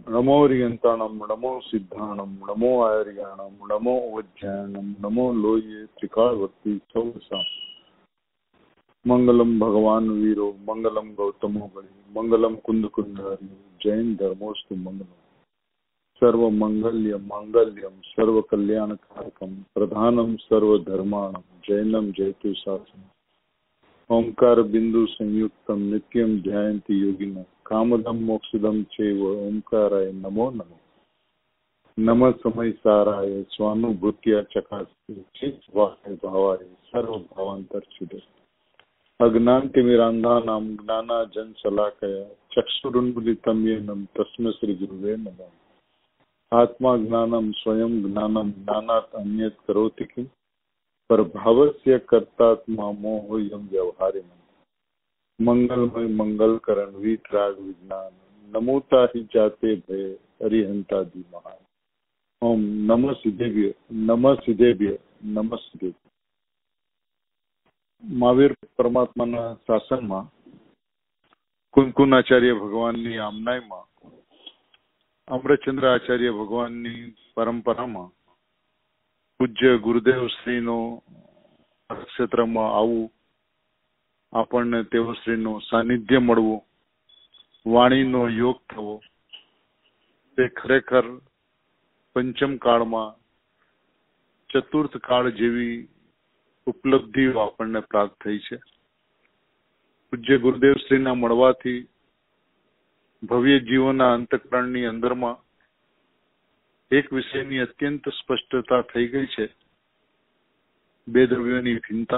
नमो रियंताणम नमो सिद्धाणम नमो आयर्याणम नमो वज्जायणम नमो लोये त्रिकालवर्ती Sousa मंगलम भगवान वीरो मंगलम गौतमो बलि मंगलम कुंद कुंडारी जैन धर्मोस्तु मंगलम सर्व मंगल्य मांगल्यम सर्व कल्याणकारकम प्रधानम सर्व धर्माणम जैनम जयतु शासनम ओंकार बिंदु संयुक्तम नित्यम ध्यायन्ति योगिनो कामदम मोक्षदम चैव ओंकाराय नमो नमः नमः समय साराय स्वानुभूत्या चकास्ते चित्वाय भावाय सर्व भावांतर्चिदे अज्ञानतिमिरान्धानां ज्ञानाजन शलाकया चक्षुरुन्मिलितं येन तस्मै श्री गुरुवे नमः आत्मा ज्ञानं स्वयं ज्ञानं ज्ञानात् अन्यत् करोति किम् पर भावस्य कर्तात्मा मोहयम व्यवहारिणम् मंगलमय मंगल करण वीतराग विज्ञान नमोता ही जाते भय अरिहंता दी महान ओम नमः सिद्धेभ्य नमः सिद्धेभ्य नमः सिद्धेभ्य। महावीर परमात्माना शासનમાં કુંકુનાચાર્ય ભગવાનની આમનાઈમાં અમૃતચંદ્ર આચાર્ય ભગવાનની પરંપરામાં પૂજ્ય ગુરુદેવ શ્રીનો ક્ષેત્રમાં આવવું, આપણને તેઓ શ્રીનું સાનિધ્ય મળવું, વાણીનો યોગ થવો, તે ખરેખર પંચમ કાળમાં ચતુર્થ કાળ જેવી ઉપલબ્ધિઓ આપણને પ્રાપ્ત થઈ છે. પૂજ્ય ગુરુદેવ શ્રીના મળવાથી ભવ્ય જીવોના અંતઃકરણની અંદરમાં એક વિષયની અત્યંત સ્પષ્ટતા થઈ ગઈ છે. બે દ્રવ્યોની ભિન્નતા,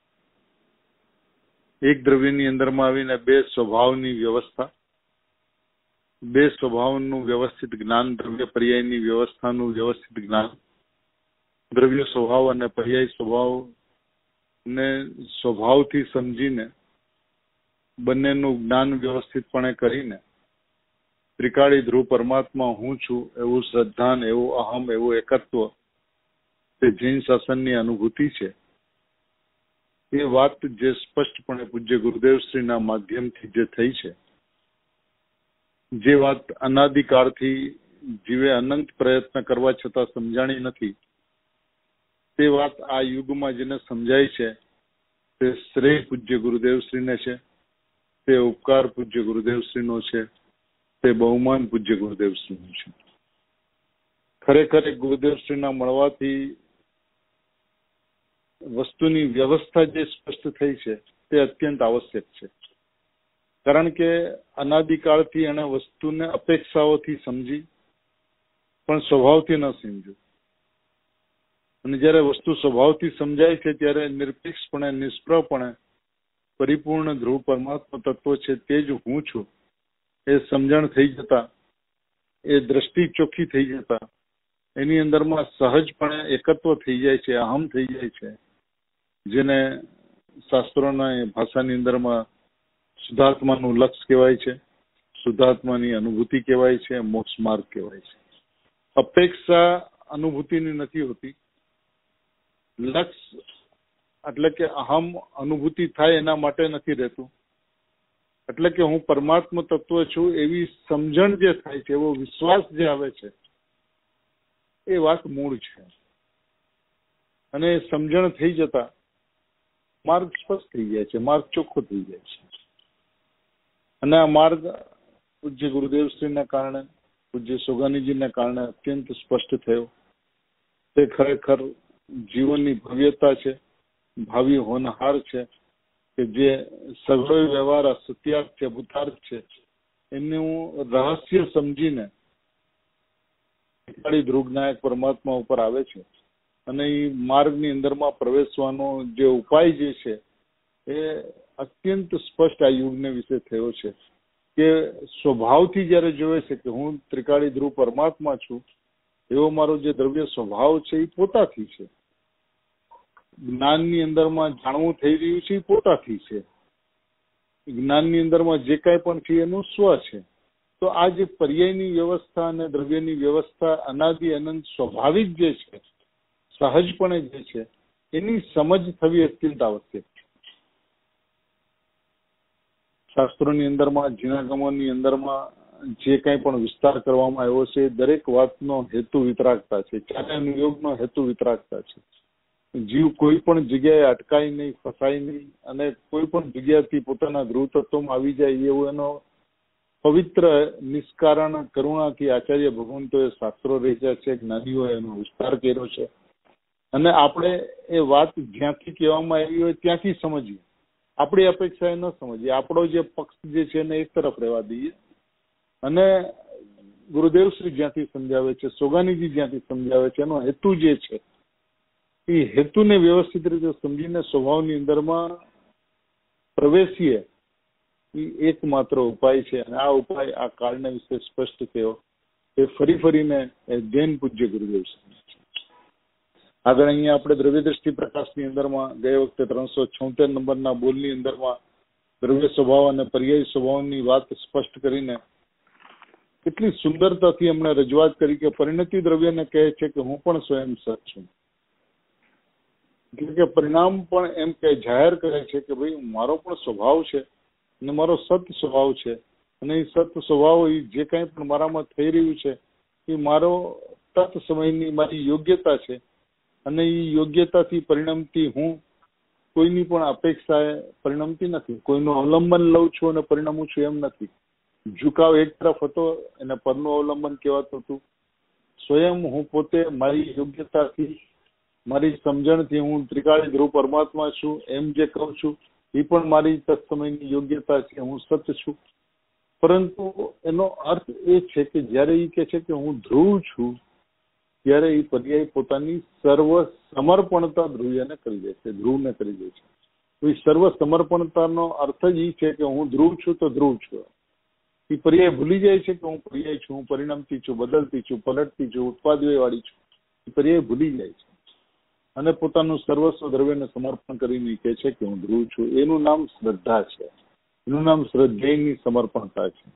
એક દ્રવ્યની અંદરમાં આવીને બે સ્વભાવની વ્યવસ્થા, બે સ્વભાવનું વ્યવસ્થિત જ્ઞાન, દ્રવ્ય પર્યાયની વ્યવસ્થાનું વ્યવસ્થિત જ્ઞાન, દ્રવ્ય સ્વભાવ અને પર્યાય સ્વભાવને સ્વભાવથી સમજીને બંનેનું જ્ઞાન વ્યવસ્થિતપણે કરીને ત્રિકાળી ધ્રુવ પરમાત્મા હું છું એવું શ્રદ્ધાન, એવું અહમ, એવું એકત્વ તે જૈન શાસનની અનુભૂતિ છે. એ વાત જે સ્પષ્ટપણે પૂજ્ય ગુરુદેવશ્રીના માધ્યમથી જે થઈ છે, જે વાત અનાદિકાળથી જીવે અનંત પ્રયત્ન કરવા છતાં સમજાણી નથી, તે વાત આ યુગમાં જેને સમજાય છે તે શ્રેય પૂજ્ય ગુરુદેવશ્રીને છે, તે ઉપકાર પૂજ્ય ગુરુદેવશ્રીનો છે, તે બહુમાન પૂજ્ય ગુરુદેવશ્રીનું છે. ખરેખર ગુરુદેવશ્રીના મળવાથી વસ્તુની વ્યવસ્થા જે સ્પષ્ટ થઈ છે તે અત્યંત આવશ્યક છે. કારણ કે અનાદિકાળથી એને વસ્તુને અપેક્ષાઓથી સમજી પણ સ્વભાવથી ન સમજ્યું, અને જયારે વસ્તુ સ્વભાવથી સમજાય છે ત્યારે નિરપેક્ષપણે, નિષ્પ્રપણે પરિપૂર્ણ ધ્રુવ પરમાત્મા તત્વ છે તે જ હું છું એ સમજણ થઈ જતા, એ દ્રષ્ટિ ચોખ્ખી થઈ જતા એની અંદરમાં સહજપણે એકત્વ થઈ જાય છે, અહમ થઈ જાય છે, જેને શાસ્ત્રોના ભાષાની અંદરમાં શુદ્ધાત્માનું લક્ષ કહેવાય છે, શુદ્ધાત્માની અનુભૂતિ કહેવાય છે, મોક્ષ માર્ગ કહેવાય છે. અપેક્ષા અનુભૂતિની નથી હોતી. લક્ષ એટલે કે અહમ અનુભૂતિ થાય એના માટે નથી રહેતું. એટલે કે હું પરમાત્મા તત્વ છું એવી સમજણ જે થાય છે, એવો વિશ્વાસ જે આવે છે, એ વાત મૂળ છે. અને સમજણ થઈ જતા માર્ગ સ્પષ્ટ થઈ જાય છે, માર્ગ ચોખ્ખો થઈ જાય છે. અને આ માર્ગ પૂજ્ય ગુરુદેવશ્રીના કારણે, પૂજ્ય સોગાનીજીના કારણે અત્યંત સ્પષ્ટ થયો. તે ખરેખર જીવનની ભવ્યતા છે, ભાવિ હોનહાર છે, કે જે સગળો વ્યવહાર સત્યાર્થ છે, ભૂતાર્થ છે, એનું રહસ્ય સમજીને ધ્રુવનાયક પરમાત્મા ઉપર આવે છે. અને એ માર્ગની અંદરમાં પ્રવેશવાનો જે ઉપાય જે છે એ અત્યંત સ્પષ્ટ આ યુગને વિશે થયો છે. કે સ્વભાવથી જયારે જોવે છે કે હું ત્રિકાળી ધ્રુવ પરમાત્મા છું, એવો મારો જે દ્રવ્ય સ્વભાવ છે એ પોતાથી છે. જ્ઞાનની અંદરમાં જાણવું થઈ રહ્યું છે એ પોતાથી છે. જ્ઞાનની અંદરમાં જે કાંઈ પણ છે એનું સ્વ છે. તો આ જે પર્યાયની વ્યવસ્થા અને દ્રવ્યની વ્યવસ્થા અનાદિ અનંત સ્વાભાવિક જે છે, સહજપણે જે છે, એની સમજ થવી અત્યંત આવશ્યક છે. શાસ્ત્રોની અંદરમાં, જીનાગમોની અંદરમાં જે કંઈ પણ વિસ્તાર કરવામાં આવ્યો છે દરેક વાતનો હેતુ વિતરાગતા છે, ચારે અનુયોગનો હેતુ વિતરાગતા છે. જીવ કોઈ પણ જગ્યાએ અટકાય નહીં, ફસાય નહીં અને કોઈ પણ જગ્યાથી પોતાના ધ્રુવ તત્વમાં આવી જાય એવો એનો પવિત્ર નિષ્કારણ કરુણાથી આચાર્ય ભગવંતોએ શાસ્ત્રો રચ્યા છે, જ્ઞાનીઓએ એનો વિસ્તાર કર્યો છે. અને આપણે એ વાત જ્યાંથી કહેવામાં આવી હોય ત્યાંથી સમજીએ, આપણી અપેક્ષા એ ન સમજીએ, આપણો જે પક્ષ જે છે એને એક તરફ રહેવા દઈએ. અને ગુરુદેવ શ્રી જ્યાંથી સમજાવે છે, સોગાનીજી જ્યાંથી સમજાવે છે, એનો હેતુ જે છે એ હેતુને વ્યવસ્થિત રીતે સમજીને સ્વભાવની અંદરમાં પ્રવેશીએ એ એકમાત્ર ઉપાય છે. અને આ ઉપાય આ કાળને વિશે સ્પષ્ટ થયો એ ફરીને જૈન પૂજ્ય ગુરુદેવ શ્રી આગળ અહીંયા આપણે દ્રવ્ય દ્રષ્ટિ પ્રકાશની અંદરમાં ગયે વખતે 376 નંબરના બોલની અંદરમાં દ્રવ્ય સ્વભાવ અને પર્યાય સ્વભાવની વાત સ્પષ્ટ કરીને કેટલી સુંદરતાથી એમણે રજૂઆત કરી કે પરિણતિ દ્રવ્યને કહે છે કે હું પણ સ્વયં સત છું. એટલે કે પરિણામ પણ એમ કે જાહેર કરે છે કે ભાઈ મારો પણ સ્વભાવ છે અને મારો સત સ્વભાવ છે અને એ સત સ્વભાવ એ જે કાંઈ પણ મારામાં થઈ રહ્યું છે એ મારો તત સમયની મારી યોગ્યતા છે. અને એ યોગ્યતાથી પરિણમતી હું કોઈની પણ અપેક્ષાએ પરિણમતી નથી, કોઈનું અવલંબન લઉં છું અને પરિણમું છું એમ નથી. ઝુકાવ એક તરફ હતો એને પરનું અવલંબન કહેવાતું હતું. સ્વયં હું પોતે મારી યોગ્યતાથી મારી સમજણથી હું ત્રિકાળી ધ્રુવ પરમાત્મા છું એમ જે કહું છું એ પણ મારી તત્સમયની યોગ્યતા છે, હું સત છું. પરંતુ એનો અર્થ એ છે કે જયારે એ કહે છે કે હું ધ્રુવ છું ત્યારે એ પર્યાય પોતાની સર્વ સમર્પણતા ધ્રુવને કરી દે છે, ધ્રુવને કરી દે છે. તો એ સર્વ સમર્પણતાનો અર્થ જ એ છે કે હું ધ્રુવ છું તો ધ્રુવ છું. એ પર્યાય ભૂલી જાય છે કે હું પર્યાય છું, હું પરિણમતી છું, બદલતી છું, પલટતી છું, ઉત્પાદય વાળી છું. એ પર્યાય ભૂલી જાય છે અને પોતાનું સર્વસ્વ દ્રવ્યને સમર્પણ કરીને કહે છે કે હું ધ્રુવ છું. એનું નામ શ્રદ્ધા છે, એનું નામ શ્રદ્ધેયની સમર્પણતા છે.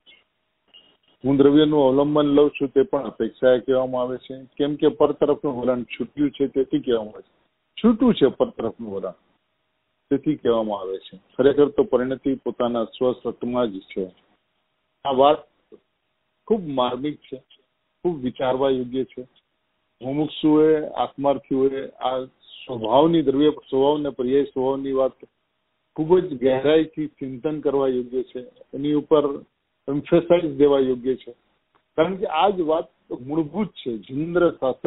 હું દ્રવ્યનું અવલંબન લઉં છું તે પણ અપેક્ષાએ કહેવામાં આવે છે, કેમ કે પર તરફનું વલણ છૂટ્યું છે તેથી કહેવામાં આવે છે. છૂટું છે પર તરફનું વલણ તેથી કહેવામાં આવે છે. ખરેખર તો પરિણતિ પોતાના સ્વસતમાં જ છે. આ વાત ખૂબ માર્મિક છે, ખૂબ વિચારવા યોગ્ય છે. મુમુક્ષુએ આત્માર્થીઓએ આ સ્વભાવની દ્રવ્ય સ્વભાવને પર્યાય સ્વભાવની વાત ખૂબ જ ગહેરાઈથી ચિંતન કરવા યોગ્ય છે, એની ઉપર એમ્ફેસાઇઝ દેવા યોગ્ય છે. કારણ કે આ જ વાત મૂળભૂત છે. જિન્દ્ર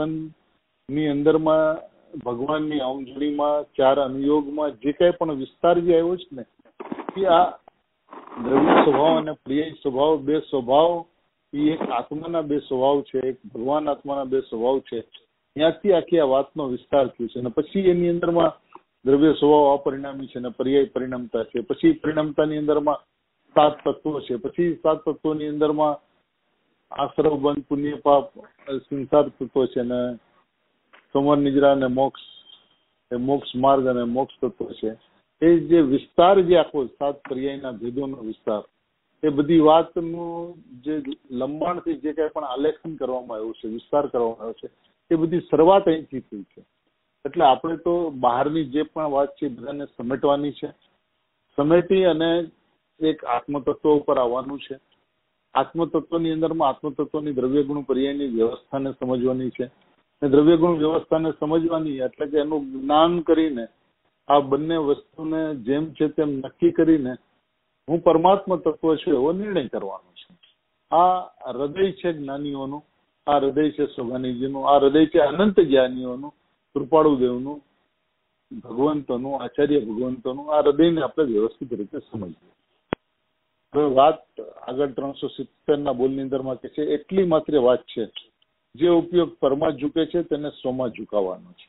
શાસનની અંદરમાં ભગવાનની અવજણીમાં ચાર અનુયોગમાં જે કાંઈ પણ વિસ્તાર જે આવ્યો છે ને એ આ દ્રવ્ય સ્વભાવ અને પર્યાય સ્વભાવ બે સ્વભાવ એ એક આત્માના બે સ્વભાવ છે, એક ભગવાન આત્માના બે સ્વભાવ છે. ત્યાંથી આખી આ વાતનો વિસ્તાર થયો છે. અને પછી એની અંદરમાં દ્રવ્ય સ્વભાવ અપરિણામી છે અને પર્યાય પરિણમતા છે. પછી પરિણમતાની અંદરમાં 7 તત્વો છે. પછી 7 તત્વોની અંદરમાં આશ્રવ બંધ પુણ્ય પાપ સંસાર તત્વો છે અને સમર નિદ્રા અને મોક્ષ એ મોક્ષ માર્ગ અને મોક્ષ તત્વો છે. એ જે વિસ્તાર જે આખો 7 પર્યાયના ભેદોનો વિસ્તાર એ બધી વાતનું જે લંબાણથી જે કાંઈ પણ આલેખન કરવામાં આવ્યું છે, વિસ્તાર કરવામાં આવ્યો છે એ બધી શરૂઆત અહીંથી થઈ છે. એટલે આપણે તો બહારની જે પણ વાત છે બધાને સમેટવાની છે, સમેટી અને એક આત્મતત્વ ઉપર આવવાનું છે. આત્મતત્વની અંદરમાં આત્મતત્વની દ્રવ્યગુણ પર્યાયની વ્યવસ્થાને સમજવાની છે. અને દ્રવ્યગુણ વ્યવસ્થાને સમજવાની એટલે કે એનું જ્ઞાન કરીને આ બંને વસ્તુને જેમ છે તેમ નક્કી કરીને હું પરમાત્મા તત્વ છું એવો નિર્ણય કરવાનો છે. આ હૃદય છે જ્ઞાનીઓનું, આ હૃદય છે સોગાનીજીનું, આ હૃદય છે અનંત જ્ઞાનીઓનું, કૃપાળુદેવનું, ભગવંતોનું, આચાર્ય ભગવંતોનું. આ હૃદયને આપણે વ્યવસ્થિત રીતે સમજીએ. હવે વાત આગળ 370 બોલની અંદરમાં કે છે એટલી માત્ર વાત છે જે ઉપયોગ પરમાં ઝૂકે છે તેને સ્વમાં ઝુકાવવાનો છે.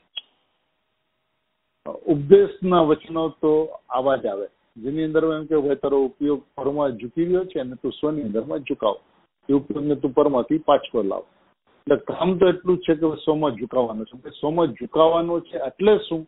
ઉપદેશના વચનો તો આવા જ આવે જેની અંદર એમ કે ભાઈ તારો ઉપયોગ પરમાં ઝૂકી રહ્યો છે અને તું સ્વની અંદરમાં ઝુકાવ, એ ઉપયોગને તું પરમાંથી પાછો લાવ. એટલે કામ તો એટલું જ છે કે સ્વમાં ઝુકાવવાનો છે. સ્વમાં ઝુકાવવાનો છે એટલે શું?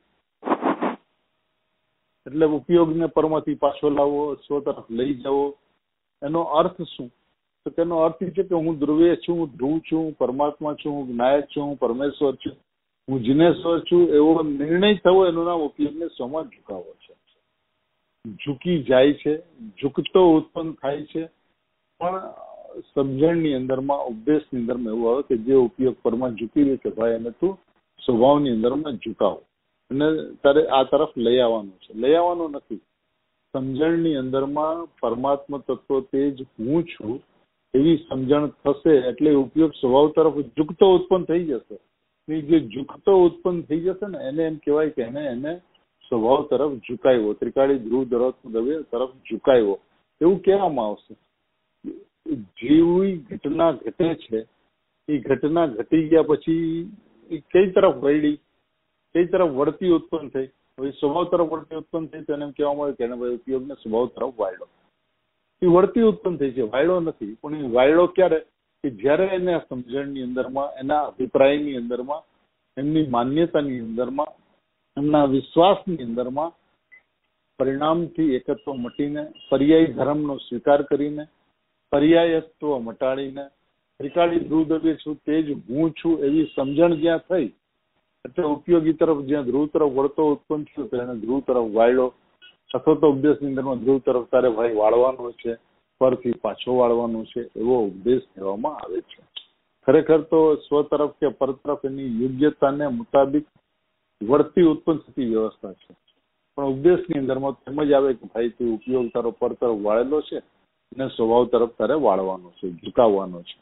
એટલે ઉપયોગને પરમાંથી પાછો લાવવો, સ્વ તરફ લઈ જવો. એનો અર્થ શું? તો તેનો અર્થ એ છે કે હું ધ્રુવે છું, હું ધ્રુવ છું, હું પરમાત્મા છું, હું જ્ઞાયક છું, હું પરમેશ્વર છું, હું જિનેશ્વર છું એવો નિર્ણય થવો એનું નામ ઉપયોગને સ્વમાં ઝુકાવો છે. ઝૂકી જાય છે, ઝૂકતો ઉત્પન્ન થાય છે, પણ સમજણની અંદરમાં, ઉપદેશની અંદરમાં એવું આવે કે જે ઉપયોગ પરમાં ઝૂકી રહે કે ભાઈ એને તું સ્વભાવની અંદરમાં ઝુકાવ અને તારે આ તરફ લઈ આવવાનું છે. લઈ આવવાનું નથી. સમજણની અંદરમાં પરમાત્મા તત્વ તે જ હું છું એવી સમજણ થશે એટલે ઉપયોગ સ્વભાવ તરફ ઝુકતો ઉત્પન્ન થઈ જશે. જે ઝુકતો ઉત્પન્ન થઈ જશે ને એને એમ કહેવાય કે એને સ્વભાવ તરફ ઝુકાવ્યો, ત્રિકાળી ધ્રુવ દવે તરફ ઝુકાવ્યો એવું કહેવામાં આવશે. જેવી ઘટના ઘટે છે એ ઘટના ઘટી ગયા પછી એ કઈ તરફ વળી, કઈ તરફ વળતી ઉત્પન્ન થઈ, સ્વભાવ તરફ વળતી ઉત્પન્ન થઈ તો એને એમ કહેવામાં આવે કે એને ભાઈ ઉપયોગને સ્વભાવ તરફ વાળ્યો. એ વળતી ઉત્પન્ન થઈ છે, વાયડો નથી. પણ એ વાયડો ક્યારે? કે જયારે એને સમજણની અંદરમાં, એના અભિપ્રાયની અંદરમાં, એમની માન્યતાની અંદરમાં, એમના વિશ્વાસની અંદરમાં પરિણામથી એકત્વ મટીને, પર્યાય ધર્મનો સ્વીકાર કરીને, પર્યાયત્વ મટાડીને, ત્રિકાળી ધ્રુવ દવે છું તે જ હું છું એવી સમજણ જ્યાં થઈ એટલે ઉપયોગી તરફ જ્યાં ધ્રુવ તરફ વળતો ઉત્પન્ન થયો તો એને ધ્રુવ તરફ વાળ્યો. અથવા તો ઉપદેશની અંદરમાં ધ્રુવ તરફ તારે ભાઈ વાળવાનો છે, પરથી પાછો વાળવાનો છે એવો ઉપદેશ કહેવામાં આવે છે. ખરેખર તો સ્વ તરફ કે પર તરફ એની યોગ્યતાને મુતાબિક વળતી ઉત્પન્ન થતી વ્યવસ્થા છે. પણ ઉપદેશની અંદરમાં એમ જ આવે કે ભાઈ તું ઉપયોગ તારો પર તરફ વાળેલો છે અને સ્વભાવ તરફ તારે વાળવાનો છે, ઝુકાવવાનો છે.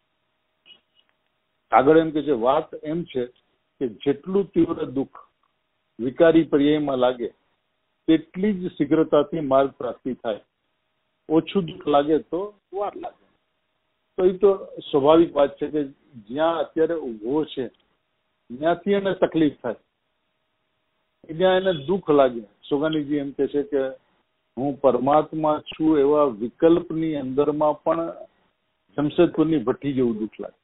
આગળ એમ કે છે, વાત એમ છે કે જેટલું તીવ્ર દુઃખ વિકારી પર્યાયમાં લાગે તેટલી જ શીઘ્રતાથી માર્ગ પ્રાપ્તિ થાય. ઓછું દુઃખ લાગે તો વાર લાગે. તો એ તો સ્વાભાવિક વાત છે કે જ્યાં અત્યારે ઉભો છે ત્યાંથી એને તકલીફ થાય, ત્યાં એને દુઃખ લાગે. સોગાનીજી એમ કે છે કે હું પરમાત્મા છું એવા વિકલ્પની અંદરમાં પણ જમશેદપુરની ભઠ્ઠી જેવું દુઃખ લાગે.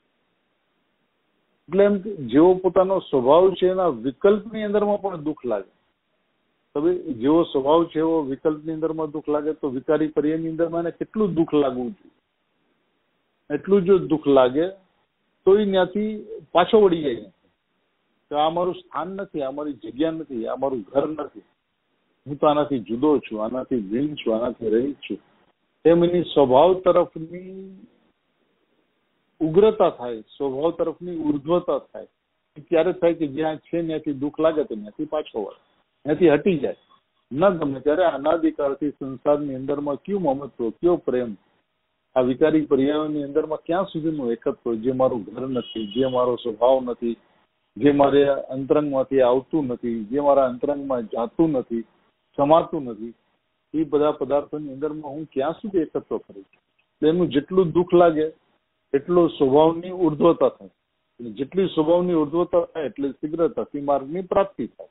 એટલે એમ જેવો પોતાનો સ્વભાવ છે એના વિકલ્પની અંદરમાં પણ દુઃખ લાગે. હવે જેવો સ્વભાવ છે એવો વિકલ્પની અંદરમાં દુઃખ લાગે તો વિકારી પર્યાયની અંદરમાં એને કેટલું દુઃખ લાગવું જોઈએ? એટલું જો દુઃખ લાગે તો એ ત્યાંથી પાછો વળી જાય કે આ મારું સ્થાન નથી, આ મારી જગ્યા નથી, આ મારું ઘર નથી, હું તો આનાથી જુદો છું, આનાથી ભિન્ન છું, આનાથી રહિત છું. તેમ એની સ્વભાવ તરફની ઉગ્રતા થાય, સ્વભાવ તરફની ઉર્ધ્વતા થાય. ક્યારે થાય કે જ્યાં છે ત્યાંથી દુઃખ લાગે તો ત્યાંથી પાછો વળે, ત્યાંથી હટી જાય. ન ગમે ત્યારે અનાદિકાળથી સંસારની અંદરમાં કયું મમત્વ, કયો પ્રેમ, આ વિકારી પર્યાયોની અંદરમાં ક્યાં સુધીનું એકત્વ, જે મારું ઘર નથી, જે મારો સ્વભાવ નથી, જે મારે અંતરંગમાંથી આવતું નથી, જે મારા અંતરંગમાં જાતું નથી, સમાતું નથી, એ બધા પદાર્થોની અંદરમાં હું ક્યાં સુધી એકત્વ કરું છું? એનું જેટલું દુઃખ લાગે એટલો સ્વભાવની ઉર્ધ્વતા થાય. જેટલી સ્વભાવની ઉર્ધ્વતા થાય એટલે શીઘ્રતાથી માર્ગની પ્રાપ્તિ થાય.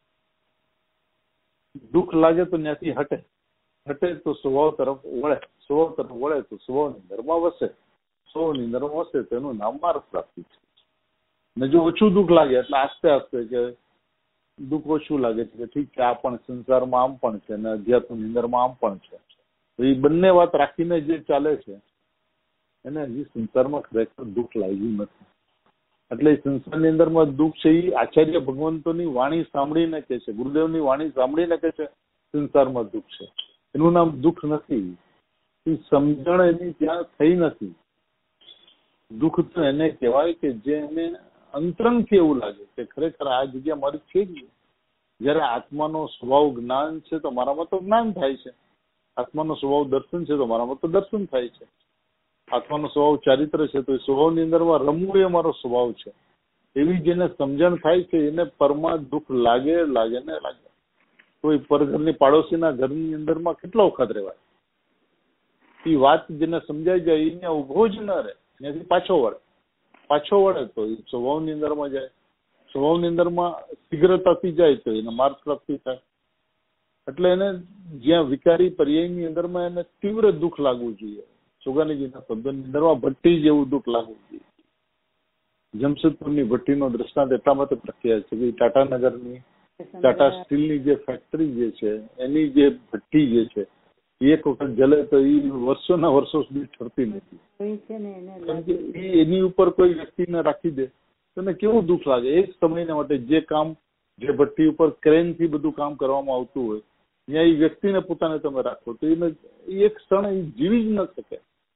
દુઃખ લાગે તો ત્યાંથી હટે, હટે તો સ્વભાવ તરફ વળે, સ્વભાવ તરફ વળે તો સ્વભાવની અંદરમાં વસે, સ્વભાવની અંદરમાં વસે તો એનું નામ માર્ગ પ્રાપ્તિ છે. ને જો ઓછું દુઃખ લાગે એટલે આસ્તે આસ્તે કે દુઃખ ઓછું લાગે છે કે ઠીક છે આ પણ સંસારમાં આમ પણ છે અને અધ્યાત્મની અંદરમાં આમ પણ છે, તો એ બંને વાત રાખીને જે ચાલે છે એને હજી સંસારમાં ખરેખર દુઃખ લાગ્યું નથી. એટલે સંસારની અંદરમાં દુઃખ છે એ આચાર્ય ભગવંતોની વાણી સાંભળીને કે છે, ગુરુદેવની વાણી સાંભળીને કે છે સંસારમાં દુઃખ છે. એનું નામ દુઃખ નથી. એ સમજણ એની ત્યાં થઈ નથી. દુઃખ તો એને કહેવાય કે જે એને અંતરંગથી એવું લાગે કે ખરેખર આ જગ્યા મારી છે જ. જયારે આત્માનો સ્વભાવ જ્ઞાન છે તો મારામાં તો જ્ઞાન થાય છે, આત્માનો સ્વભાવ દર્શન છે તો મારામાં તો દર્શન થાય છે, આત્માનો સ્વભાવ ચારિત્ર છે તો એ સ્વભાવની અંદરમાં રમવું એ મારો સ્વભાવ છે. એવી જેને સમજણ થાય છે એને પરમાં દુઃખ લાગે લાગે ને લાગે. કોઈ પરઘરની પાડોશીના ઘરની અંદરમાં કેટલો વખત રહેવાય? એ વાત જેને સમજાઈ જાય એને ઉભો જ ન રહે, ત્યાંથી પાછો વળે, પાછો વળે તો એ સ્વભાવની અંદરમાં જાય, સ્વભાવની અંદરમાં શીઘ્રતાથી જાય તો એને માર્ગ પ્રાપ્તિ થાય. એટલે એને જ્યાં વિકારી પર્યાયની અંદરમાં એને તીવ્ર દુઃખ લાગવું જોઈએ. સુગાનીજીના શબ્દની અંદરમાં ભઠ્ઠી જેવું દુઃખ લાગવું જોઈએ. જમશેદપુરની ભઠ્ઠીનો દ્રષ્ટાંત એટલા માટે પ્રખ્યાત છે કે ટાટાનગરની ટાટા સ્ટીલની જે ફેક્ટરી જે છે એની જે ભઠ્ઠી જે છે એક વખત જલે તો એ વર્ષોના વર્ષો સુધી ઠરતી નથી. એની ઉપર કોઈ વ્યક્તિને રાખી દે તો એને કેવું દુઃખ લાગે. એક સમયના માટે જે કામ જે ભઠ્ઠી ઉપર ક્રેનથી બધું કામ કરવામાં આવતું હોય ત્યાં એ વ્યક્તિને પોતાને તમે રાખો તો એને એક ક્ષણ એ જીવી જ ન શકે.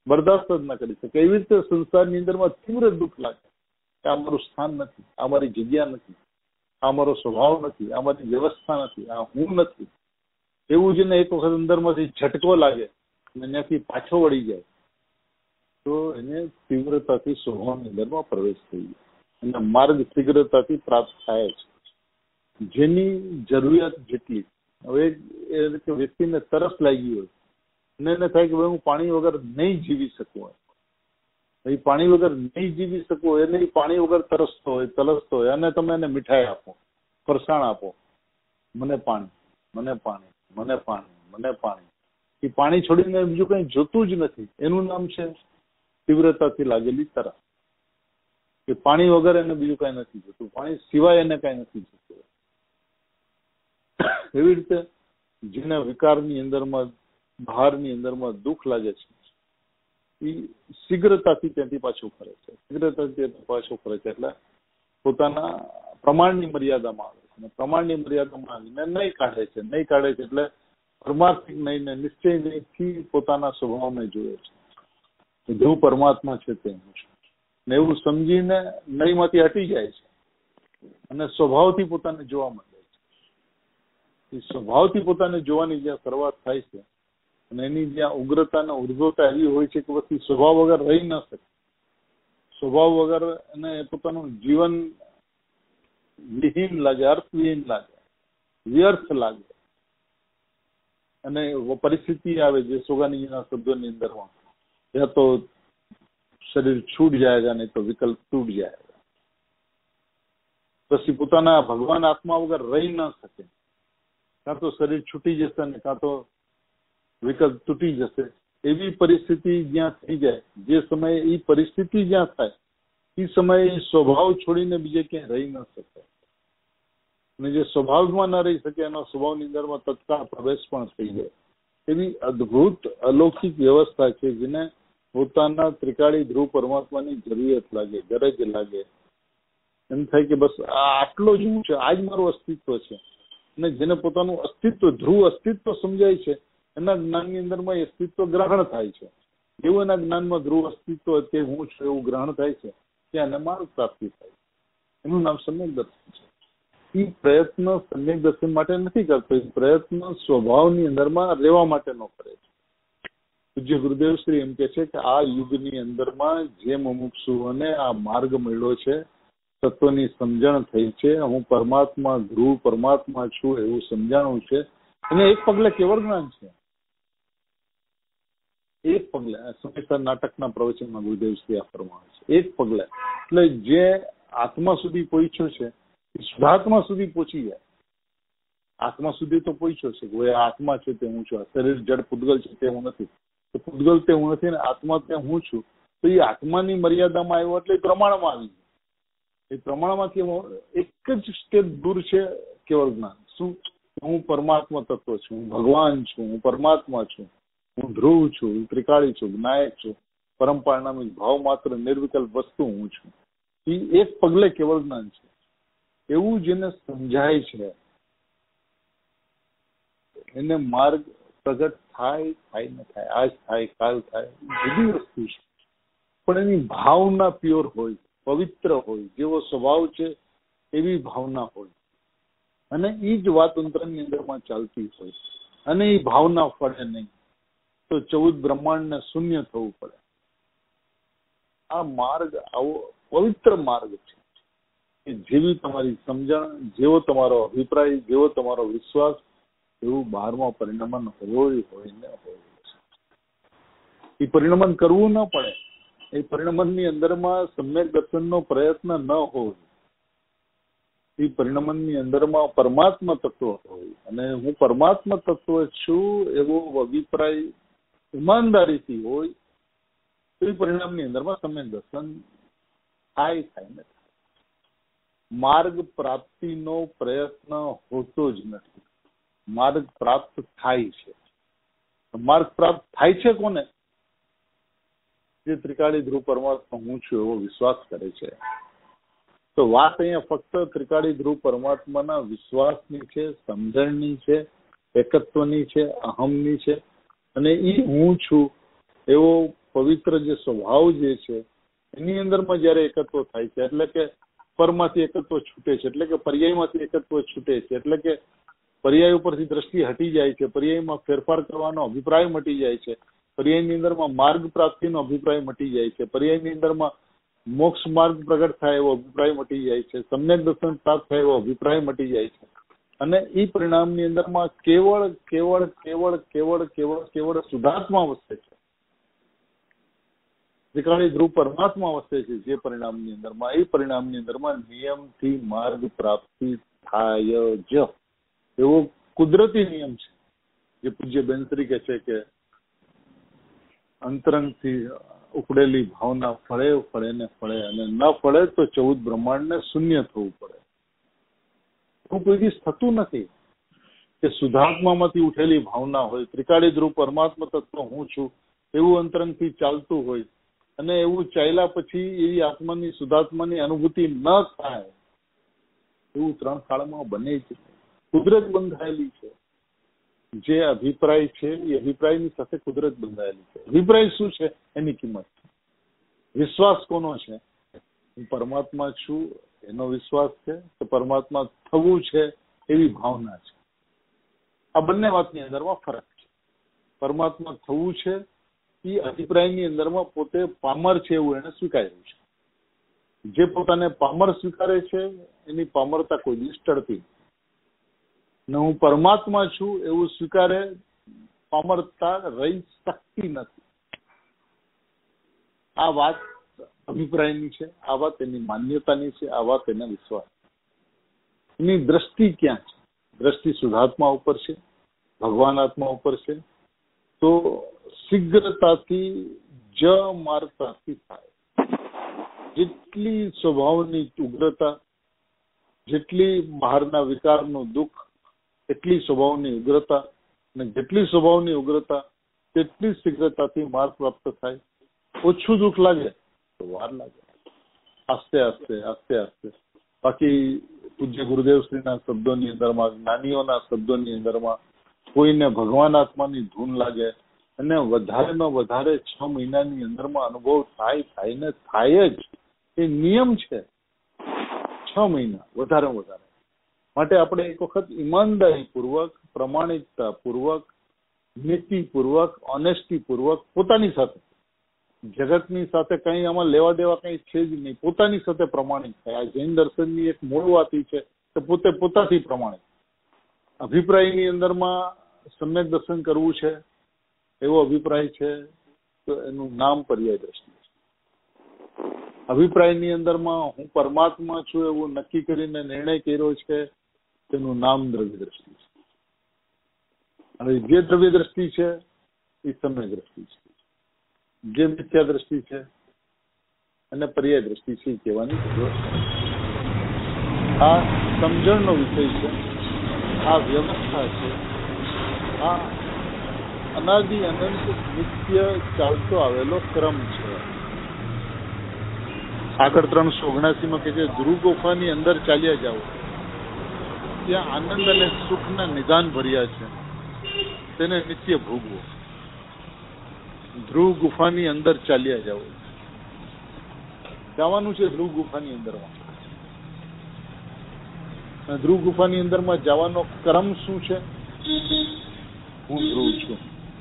બરદાસ્ત જ ના કરી શકે. એવી રીતે સંસારની અંદરમાં તીવ્ર દુઃખ લાગે કે આ મારું સ્થાન નથી, આ મારી જગ્યા નથી, આ મારો સ્વભાવ નથી, આ મારી વ્યવસ્થા નથી, આ હું નથી. એવું જ ને એક વખત અંદરમાંથી ઝટકો લાગે અને ત્યાંથી પાછો વળી જાય તો એને તીવ્રતાથી સ્વભાવની અંદરમાં પ્રવેશ થઈ જાય અને માર્ગ શીઘ્રતાથી પ્રાપ્ત થાય છે. જેની જરૂરિયાત જેટલી, હવે એ વ્યક્તિને તરસ લાગી હોય અને એને થાય કે ભાઈ હું પાણી વગર નહીં જીવી શકું, એ પાણી વગર નહીં જીવી શકું, એને પાણી વગર તરસતો હોય અને તમે એને મીઠાઈ આપો, ફરસાણ આપો, મને પાણી, મને પાણી, મને પાણી, મને પાણી, એ પાણી છોડીને બીજું કંઈ જોતું જ નથી. એનું નામ છે તીવ્રતાથી લાગેલી તરસ. કે પાણી વગર એને બીજું કાંઈ નથી જોતું, પાણી સિવાય એને કાંઈ નથી જોતું. એવી રીતે જેના વિકારની અંદરમાં, બહારની અંદરમાં દુઃખ લાગે છે એ શીઘ્રતાથી ત્યાંથી પાછું ફરે છે, શીઘ્રતાથી ત્યાંથી પાછું ફરે છે. એટલે પોતાના પ્રમાણની મર્યાદામાં આવે છે અને પ્રમાણની મર્યાદામાં આવીને નહીં કાઢે છે, નહીં કાઢે છે એટલે પરમાર્થિક નહીંને નિશ્ચય નહીંથી પોતાના સ્વભાવને જોયે છે જો પરમાત્મા છે તે હું છું ને એવું સમજીને નહીંમાંથી હટી જાય છે અને સ્વભાવથી પોતાને જોવા માંડે છે. એ સ્વભાવથી પોતાને જોવાની જ્યાં શરૂઆત થાય છે અને એની જ્યાં ઉગ્રતા અને ઉર્ધ્વતા એવી હોય છે કે પછી સ્વભાવ વગર રહી ન શકે. સ્વભાવ વગર એને પોતાનું જીવન વિહીન લાગે, અર્થવિહીન લાગે, વ્યર્થ લાગે. અને પરિસ્થિતિ આવે જે સોગાનીજીના શબ્દોની અંદરમાં, યા તો શરીર છૂટ જાયગા નહીં તો વિકલ્પ તૂટ જાયગા. પછી પોતાના ભગવાન આત્મા વગર રહી ન શકે. કાં તો શરીર છૂટી જશે ને કાં તો વિકલ્પ તૂટી જશે. એવી પરિસ્થિતિ જ્યાં થઈ જાય, જે સમયે એ પરિસ્થિતિ જ્યાં થાય એ સમયે સ્વભાવ છોડીને બીજે ક્યાંય રહી ન શકે. અને જે સ્વભાવમાં ન રહી શકે એનો સ્વભાવની અંદરમાં તત્કાળ પ્રવેશ પણ થઈ જાય. એવી અદભુત અલૌકિક વ્યવસ્થા છે જેને પોતાના ત્રિકાળી ધ્રુવ પરમાત્માની જરૂરિયાત લાગે, ગરજ લાગે. એમ થાય કે બસ આટલો જ હું છે, આ જ મારું અસ્તિત્વ છે. અને જેને પોતાનું અસ્તિત્વ, ધ્રુવ અસ્તિત્વ સમજાય છે એના જ્ઞાનની અંદરમાં એ અસ્તિત્વ ગ્રહણ થાય છે. એવું એના જ્ઞાનમાં ધ્રુવ અસ્તિત્વ કે હું છું એવું ગ્રહણ થાય છે ત્યાં એને માર્ગ પ્રાપ્તિ થાય. એનું નામ સમ્યક દર્શન છે. એ પ્રયત્ન સમ્યક દર્શન માટે નથી કરતો, એ પ્રયત્ન સ્વભાવની અંદરમાં રહેવા માટેનો કરે છે. પૂજ્ય ગુરુદેવ શ્રી એમ કે છે કે આ યુગની અંદરમાં જે મુમુક્ષુઓને આ માર્ગ મળ્યો છે, તત્વની સમજણ થઈ છે, હું પરમાત્મા, ધ્રુવ પરમાત્મા છું એવું સમજાણું છે, અને એક પગલે કેવળ જ્ઞાન છે. એક પગલે સમયસર નાટકના પ્રવચનમાં ગુરુદેવ શ્રી આ ફરમાવે છે, એક પગલે. એટલે જે આત્મા સુધી પહોંચ્યો છે એ શુદ્ધાત્મા સુધી પહોંચી જાય. આત્મા સુધી તો પહોંચ્યો છે કે આત્મા છે તે હું છું, શરીર જડ પૂતગલ છે તે હું નથી, તો પૂતગલ તે હું નથી ને આત્મા તે હું છું. તો એ આત્માની મર્યાદામાં આવ્યો એટલે એ પ્રમાણમાં આવી ગયો. એ પ્રમાણમાંથી એક જ સ્ટેપ દૂર છે કેવળ જ્ઞાન. શું? હું પરમાત્મા તત્વ છું, હું ભગવાન છું, હું પરમાત્મા છું, હું ધ્રુવ છું, હું ત્રિકાળી છું, વિનાયક છું, પરમ પારણામિક ભાવ માત્ર નિર્વિકલ્પ વસ્તુ હું છું. એ એક પગલે કેવળ જ્ઞાન છે. એવું જેને સમજાય છે એને માર્ગ પ્રગટ થાય, થાય ન થાય, આજ થાય કાલ થાય, બધી વસ્તુ છે. પણ એની ભાવના પ્યોર હોય, પવિત્ર હોય, જેવો સ્વભાવ છે એવી ભાવના હોય અને એ જ વાત અંતરની અંદરમાં ચાલતી હોય અને એ ભાવના ફળે નહીં તો 14 બ્રહ્માંડને શૂન્ય થવું પડે. આ માર્ગ આવો પવિત્ર માર્ગ છે કે જેવી તમારી સમજણ, જેવો તમારો અભિપ્રાય, જેવો તમારો વિશ્વાસ, એવું 12મા પરિણમન હોય ને હોય. એ પરિણમન કરવું ન પડે. એ પરિણમનની અંદરમાં સમ્યક દર્શનનો પ્રયત્ન ન હોય. એ પરિણમનની અંદરમાં પરમાત્મા તત્વ હોય અને હું પરમાત્મા તત્વ છું એવો અભિપ્રાય ઈમાનદારીથી હોય તો એ પરિણામની અંદરમાં સમ્યક દર્શન થાય ને. માર્ગ પ્રાપ્તિનો પ્રયત્ન હોતો જ નથી. માર્ગ પ્રાપ્ત થાય છે. માર્ગ પ્રાપ્ત થાય છે કોને? જે ત્રિકાળી ધ્રુવ પરમાત્મા હું છું એવો વિશ્વાસ કરે છે. તો વાત અહીંયા ફક્ત ત્રિકાળી ધ્રુવ પરમાત્માના વિશ્વાસની છે, સમજણની છે, એકત્વની છે, અહમની છે. અને એ હું છું એવો પવિત્ર જે સ્વભાવ જે છે એની અંદરમાં જયારે એકત્વ થાય છે, એટલે કે પરમાંથી એકત્વ છૂટે છે, એટલે કે પર્યાયમાંથી એકત્વ છૂટે છે, એટલે કે પર્યાય ઉપરથી દ્રષ્ટિ હટી જાય છે, પર્યાયમાં ફેરફાર કરવાનો અભિપ્રાય મટી જાય છે, પર્યાયની અંદરમાં માર્ગ પ્રાપ્તિનો અભિપ્રાય મટી જાય છે, પર્યાયની અંદરમાં મોક્ષ માર્ગ પ્રગટ થાય એવો અભિપ્રાય મટી જાય છે, સમ્યક દર્શન પ્રાપ્ત થાય એવો અભિપ્રાય મટી જાય છે. અને એ પરિણામની અંદરમાં કેવળ કેવળ કેવળ કેવળ કેવળ કેવળ શુદ્ધાત્મા વસે છે, ત્રિકાળી ધ્રુવ પરમાત્મા વસે છે. જે પરિણામની અંદરમાં, એ પરિણામની અંદરમાં નિયમથી માર્ગ પ્રાપ્તિ થાય જ એવો કુદરતી નિયમ છે. જે પૂજ્ય બેનશ્રી કહે છે કે અંતરંગથી ઉપડેલી ભાવના ફળે ફળે ને ફળે, અને ન ફળે તો 14 બ્રહ્માંડને શૂન્ય થવું પડે. એવું કોઈ દિવસ થતું નથી કે શુદ્ધાત્મામાંથી ઉઠેલી ભાવના હોય, ત્રિકાળી ધ્રુવ પરમાત્મા તત્વ હું છું એવું અંતરંગથી ચાલતું હોય, અને એવું ચાલ્યા પછી એવી આત્માની શુદ્ધાત્માની અનુભૂતિ ન થાય એવું 3 કાળમાં બને જ. કુદરત બંધાયેલી છે. જે અભિપ્રાય છે એ અભિપ્રાયની સાથે કુદરત બંધાયેલી છે. અભિપ્રાય શું છે? એની કિંમત. વિશ્વાસ કોનો છે? હું પરમાત્મા છું એનો વિશ્વાસ છે, કે પરમાત્મા થવું છે એવી ભાવના છે. આ બંને વાતની અંદરમાં ફરક છે. પરમાત્મા થવું છે એ અભિપ્રાયની અંદરમાં પોતે પામર છે એવું એને સ્વીકાર્યું છે. જે પોતાને પામર સ્વીકારે છે એની પામરતા કોઈ દિવસ ટળતી ને હું પરમાત્મા છું એવું સ્વીકારે પામરતા રહી શકતી નથી. આ વાત અભિપ્રાયની છે, આ વાત એની માન્યતાની છે, આ વાત એના વિશ્વાસ. એની દ્રષ્ટિ ક્યાં છે? દ્રષ્ટિ શુદ્ધાત્મા ઉપર છે, ભગવાન આત્મા ઉપર છે. તો શીઘ્રતાથી જ માર્ગતાથી થાય. જેટલી સ્વભાવની ઉગ્રતા, જેટલી બહારના વિકારનું દુઃખ, એટલી સ્વભાવની ઉગ્રતા, અને જેટલી સ્વભાવની ઉગ્રતા તેટલી શીઘ્રતાથી માર્ગ પ્રાપ્ત થાય. ઓછું દુઃખ લાગે તો વાર લાગે, આસ્તે આસ્તે આસ્તે આસ્તે. બાકી પૂજ્ય ગુરુદેવશ્રીના શબ્દોની અંદરમાં, જ્ઞાનીઓના શબ્દોની અંદરમાં કોઈને ભગવાન આત્માની ધૂન લાગે અને વધારેમાં વધારે 6 મહિનાની અંદરમાં અનુભવ થાય ને થાય જ. એ નિયમ છે. 6 મહિના વધારે વધારે. માટે આપણે એક વખત ઈમાનદારીપૂર્વક, પ્રમાણિકતાપૂર્વક, નીતિપૂર્વક, ઓનેસ્ટીપૂર્વક પોતાની સાથે, જગતની સાથે કંઈ આમાં લેવા દેવા કંઈ છે જ નહીં, પોતાની સાથે પ્રમાણિક થાય. આ જૈન દર્શનની એક મૂળ વાત છે કે પોતે પોતાથી પ્રમાણિક. અભિપ્રાયની અંદરમાં સમ્યક દર્શન કરવું છે એવો અભિપ્રાય છે તો એનું નામ પર્યાય દ્રષ્ટિ છે. અભિપ્રાયની અંદરમાં હું પરમાત્મા છું એવું નક્કી કરીને નિર્ણય કર્યો છે તેનું નામ દ્રવ્ય દ્રષ્ટિ છે. અને જે દ્રવ્ય દ્રષ્ટિ છે એ સમ્યક દ્રષ્ટિ છે. જે મિથ્યા દ્રષ્ટિ છે અને પર્યાય દ્રષ્ટિ છે કહેવાની જરૂર છે. આ સમજણનો વિષય છે, આ વ્યવસ્થા છે, આ અનાદિ અનંત નિત્ય ચાલતો આવેલો ક્રમ છે. આગળ 379 કે જે ધ્રુવ ગુફાની અંદર ચાલ્યા જાઓ, ત્યાં આનંદ અને સુખના નિદાન ભર્યા છે, તેને નિત્ય ભોગવો. ધ્રુવ ગુફાની અંદર ચાલ્યા જાઓ, જવાનું છે ધ્રુવ ગુફાની અંદરમાં. ધ્રુવ ગુફાની અંદરમાં જવાનો ક્રમ શું છે? હું ધ્રુવ છું,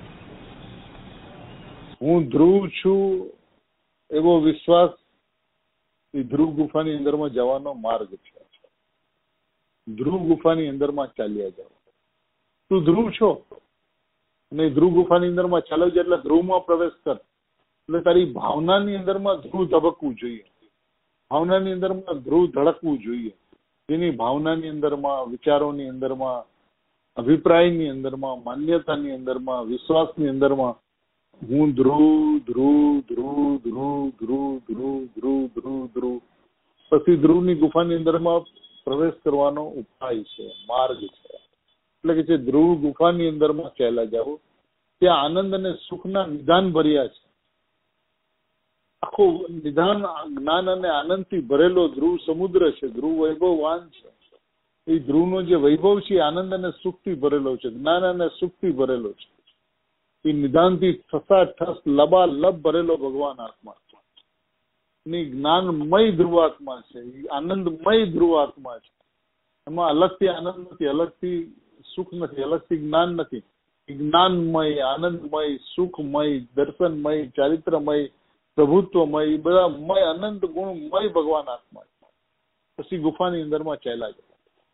હું ધ્રુવ છું એવો વિશ્વાસ એ ધ્રુવ ગુફાની અંદરમાં જવાનો માર્ગ છે. ધ્રુવ ગુફાની અંદરમાં ચાલ્યા જાઓ. તું ધ્રુવ છો અને ધ્રુવ ગુફાની અંદરમાં ચાલ્યો જાય એટલે ધ્રુવમાં પ્રવેશ કર. એટલે તારી ભાવનાની અંદરમાં ધ્રુવ ધબકવું જોઈએ, ભાવનાની અંદરમાં ધ્રુવ ધડકવું જોઈએ. એની ભાવનાની અંદરમાં, વિચારોની અંદરમાં, અભિપ્રાયની અંદરમાં, માન્યતાની અંદરમાં, વિશ્વાસની અંદરમાં હું ધ્રુવ ધ્રુવ ધ્રુવ ધ્રુવ ધ્રુવ ધ્રુવ ધ્રુવ ધ્રુવ ધ્રુવ. પછી ધ્રુવની ગુફાની અંદરમાં પ્રવેશ કરવાનો ઉપાય છે, માર્ગ છે. એટલે કે જે ધ્રુવ ગુફાની અંદરમાં ચાલ્યા જાઓ, ત્યાં આનંદ અને સુખના નિદાન ભર્યા છે. આખું નિદાન, જ્ઞાન અને આનંદથી ભરેલો ધ્રુવ સમુદ્ર છે, ધ્રુવ વૈભવવાન છે. એ ધ્રુવનો જે વૈભવ છે આનંદ અને સુખથી ભરેલો છે, જ્ઞાન અને સુખથી ભરેલો છે. એ નિદાનથી ઠસાઠસ લબાલબ ભરેલો ભગવાન આત્મા છે. ની જ્ઞાનમય ધ્રુવાત્મા છે, આનંદમય ધ્રુવાત્મા છે. એમાં અલગથી આનંદ નથી, અલગથી સુખ નથી, અલગથી જ્ઞાન નથી. જ્ઞાનમય, આનંદમય, સુખમય, દર્શનમય, ચારિત્રમય, પ્રભુત્વમય, બધા મય, અનંત ગુણમય ભગવાન આત્મા છે. પછી ગુફાની અંદરમાં ચાલ્યા ગયા.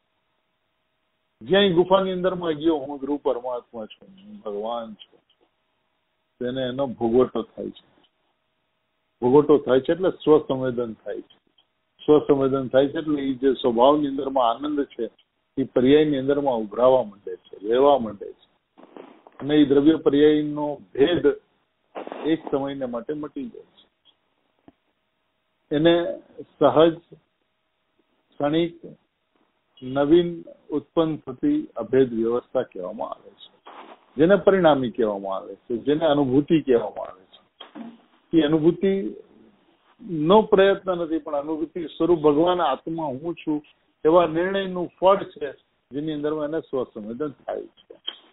જ્યાં ગુફાની અંદરમાં ગયો, હું ધ્રુવ પરમાત્મા છું, ભગવાન છું, તેને એનો ભોગવટો થાય છે. ભોગવટો થાય છે એટલે સ્વસંવેદન થાય છે. સ્વસંવેદન થાય છે એટલે એ જે સ્વભાવની અંદરમાં આનંદ છે એ પર્યાયની અંદરમાં ઉભરાવા માંડે છે, રહેવા માંડે છે. અને એ દ્રવ્ય પર્યાયનો ભેદ એક સમયને માટે મટી જાય છે. એને સહજ, ક્ષણિક, નવીન ઉત્પન્ન થતી અભેદ વ્યવસ્થા કહેવામાં આવે છે, જેને પરિણામી કહેવામાં આવે છે, જેને અનુભૂતિ કહેવામાં આવે છે. એ અનુભૂતિ નો પ્રયત્ન નથી, પણ અનુભૂતિ સ્વરૂપ ભગવાન આત્મા હું છું એવા નિર્ણયનું ફળ છે, જેની અંદરમાં એને સ્વસંવેદન થાય છે.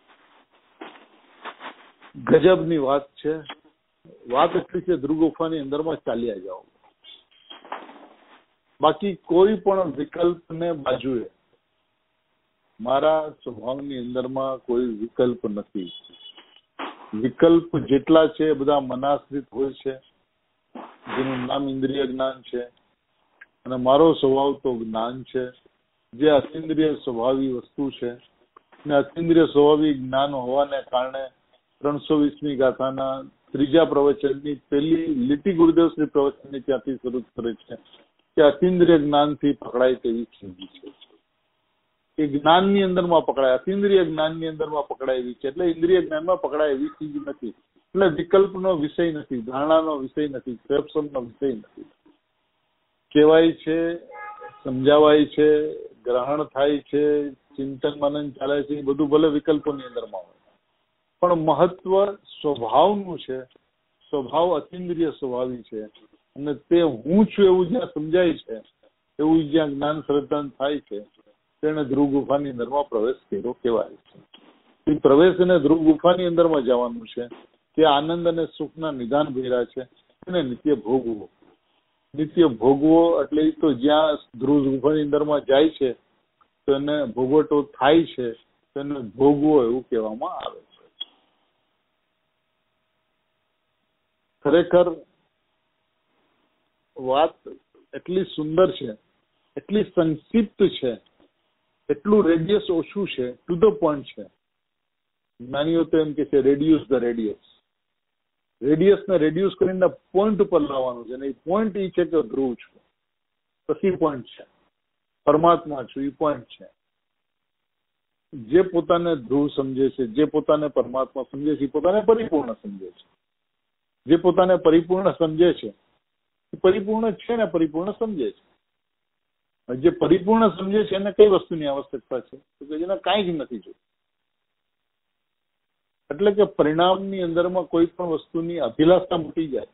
ગજબની વાત છે. વાત એટલી છે, ધ્રુવ ગુફાની અંદરમાં ચાલ્યા જાઓ. બાકી કોઈ પણ વિકલ્પને બાજુએ મારા સ્વભાવની અંદરમાં કોઈ વિકલ્પ નથી. વિકલ્પ જેટલા છે એ બધા મનાશ્રિત હોય છે, જેનું નામ ઇન્દ્રિય જ્ઞાન છે. અને મારો સ્વભાવ તો જ્ઞાન છે, જે અતિન્દ્રિય સ્વભાવી વસ્તુ છે. અને અતિન્દ્રિય સ્વભાવી જ્ઞાન હોવાને કારણે 320મી ગાથાના ત્રીજા પ્રવચનની પહેલી લીટી ગુરુદેવ શ્રી પ્રવચનની ત્યાંથી શરૂ કરે છે કે અતિન્દ્રિય જ્ઞાનથી પકડાય તેવી ચીજ છે. એ જ્ઞાનની અંદરમાં પકડાય, અતિન્દ્રિય જ્ઞાનની અંદરમાં પકડાય એવી છે. એટલે ઇન્દ્રિય જ્ઞાનમાં પકડાય એવી ચીજ નથી. એટલે વિકલ્પનો વિષય નથી, ધારણાનો વિષય નથી, પરસેપ્શનનો વિષય નથી. કહેવાય છે, સમજાવાય છે, ગ્રહણ થાય છે, ચિંતન મનન ચાલે છે, એ બધું ભલે વિકલ્પોની અંદરમાં હોય, પણ મહત્વ સ્વભાવનું છે. સ્વભાવ અતિન્દ્રિય સ્વભાવી છે. અને તે હું છું એવું જ્યાં સમજાય છે, એવું જ્યાં જ્ઞાન શ્રદ્ધાન થાય છે, તેને ધ્રુવ ગુફાની અંદરમાં પ્રવેશ કર્યો કહેવાય છે. એ પ્રવેશ અને ધ્રુવ ગુફાની અંદરમાં જવાનું છે. તે આનંદ અને સુખના નિદાન ભર્યા છે. એને નિત્ય ભોગવો. નિત્ય ભોગવો એટલે તો જ્યાં ધ્રુવ ગુફાની અંદરમાં જાય છે તો એને ભોગવટો થાય છે, તેને ભોગવો એવું કહેવામાં આવે છે. ખરેખર વાત એટલી સુંદર છે, એટલી સંક્ષિપ્ત છે, એટલું રેડિયસ ઓછું છે, ટુ ધ પોઈન્ટ છે. જ્ઞાનીઓ તો એમ કે છે રેડિયુસ ધ રેડિયસ. રેડિયસને રેડ્યુસ કરીને પોઈન્ટ ઉપર લાવવાનું છે. અને એ પોઈન્ટ એ છે કે ધ્રુવ છું, પછી પોઈન્ટ છે, પરમાત્મા છું, એ પોઈન્ટ છે. જે પોતાને ધ્રુવ સમજે છે, જે પોતાને પરમાત્મા સમજે છે, એ પોતાને પરિપૂર્ણ સમજે છે. જે પોતાને પરિપૂર્ણ સમજે છે એ પરિપૂર્ણ છે ને પરિપૂર્ણ સમજે છે. જે પરિપૂર્ણ સમજે છે એને કઈ વસ્તુની આવશ્યકતા છે? તો કે જેને કાંઈ જ નથી જોયું. એટલે કે પરિણામની અંદરમાં કોઈ પણ વસ્તુની અભિલાષા મૂકી જાય,